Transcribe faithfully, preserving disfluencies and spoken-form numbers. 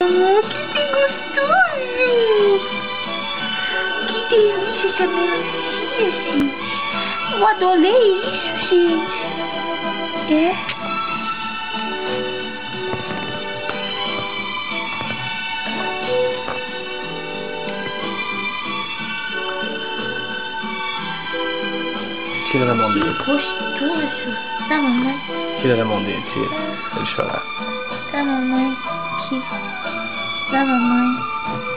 Oh, que gostoso! Que delícia essa melancia, gente! Eu adorei isso, gente! É? Tira da mão dele. Gostoso! Tá, mamãe? Tira da mão dele, tira. Pra ele chorar. Tá, mamãe? Aqui. Tá, mamãe?